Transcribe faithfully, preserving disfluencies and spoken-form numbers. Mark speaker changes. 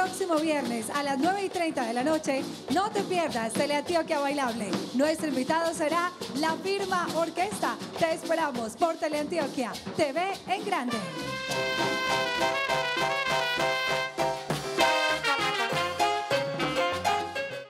Speaker 1: próximo viernes a las nueve y treinta de la noche, no te pierdas Teleantioquia Bailable. Nuestro invitado será La Firma Orquesta. Te esperamos por Teleantioquia, T V en grande.